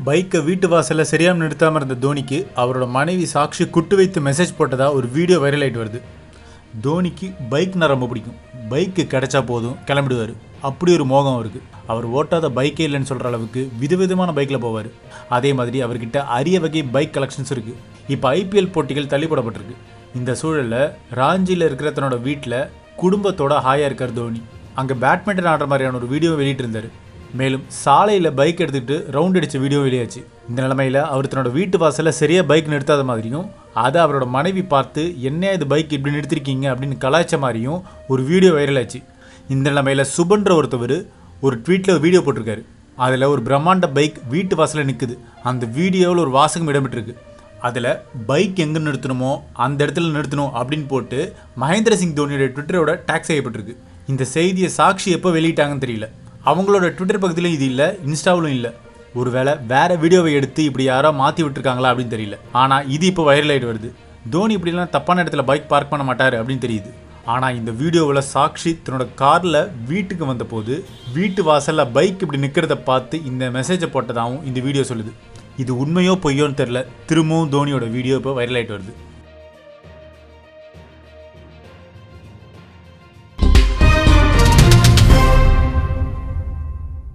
பைக்கை வீட்டு வாசலில் சரியாக நிறுத்தாமல் இருந்த தோனிக்கு அவரோட மனைவி சாக்ஷி குட்டு வைத்து மெசேஜ் போட்டதா ஒரு வீடியோ வைரல் ஆகிட்டு வருது. தோனிக்கு பைக்னா ரொம்ப பிடிக்கும். பைக்கு கிடைச்சா போதும் கிளம்பிடுவார். அப்படி ஒரு மோகம் இருக்குது. அவர் ஓட்டாத பைக்கே இல்லைன்னு சொல்கிற அளவுக்கு விதவிதமான பைக்கில் போவார். அதே மாதிரி அவர்கிட்ட அரிய வகை பைக் கலெக்ஷன்ஸ் இருக்குது. இப்போ ஐபிஎல் போட்டிகள் தள்ளி போடப்பட்டிருக்கு. இந்த சூழலில் ராஞ்சியில் இருக்கிற தன்னோட வீட்டில் குடும்பத்தோட ஹாயாக இருக்கார் தோனி. அங்கே பேட்மிண்டன் ஆடுற மாதிரியான ஒரு வீடியோ வெளியிட்டிருந்தார். மேலும் சாலையில் பைக் எடுத்துக்கிட்டு ரவுண்ட் அடித்த வீடியோ வெளியாச்சு. இந்த நிலைமையில் அவர் தன்னோட வீட்டு வாசலில் சரியாக பைக் நிறுத்தாத மாதிரியும் அதை அவரோட மனைவி பார்த்து என்ன இது பைக் இப்படி நிறுத்திருக்கீங்க அப்படின்னு கலாய்ச்ச மாதிரியும் ஒரு வீடியோ வைரல் ஆச்சு. இந்த நிலைமையில் சுபன்ற ஒருத்தவர் ஒரு ட்வீட்டில் ஒரு வீடியோ போட்டிருக்காரு. அதில் ஒரு பிரம்மாண்ட பைக் வீட்டு வாசலில் நிற்குது. அந்த வீடியோவில் ஒரு வாசகம் இடம்பெற்றிருக்கு. அதில் பைக் எங்கே நிறுத்தணுமோ அந்த இடத்துல நிறுத்தணும் அப்படின்னு போட்டு மகேந்திர சிங் தோனியோட ட்விட்டரோட டேக் செய்யப்பட்டிருக்கு. இந்த செய்தியை சாக்ஷி எப்போ வெளியிட்டாங்கன்னு தெரியல. அவங்களோட ட்விட்டர் பக்கத்துலையும் இது இல்லை, இன்ஸ்டாவிலும் இல்லை. ஒருவேளை வேறு வீடியோவை எடுத்து இப்படி யாரோ மாற்றி விட்டுருக்காங்களா அப்படின்னு தெரியல. ஆனால் இது இப்போ வைரல் ஆகிட்டு வருது. தோனி இப்படிலாம் தப்பான இடத்துல பைக் பார்க் பண்ண மாட்டார் அப்படின்னு தெரியுது. ஆனால் இந்த வீடியோவில் சாக்ஷி தன்னோட காரில் வீட்டுக்கு வந்தபோது வீட்டு வாசலில் பைக் இப்படி நிற்கிறத பார்த்து இந்த மெசேஜை போட்டதாகவும் இந்த வீடியோ சொல்லுது. இது உண்மையோ பொய்யோன்னு தெரில. திரும்பவும் தோனியோட வீடியோ இப்போ வைரல் ஆகிட்டு வருது.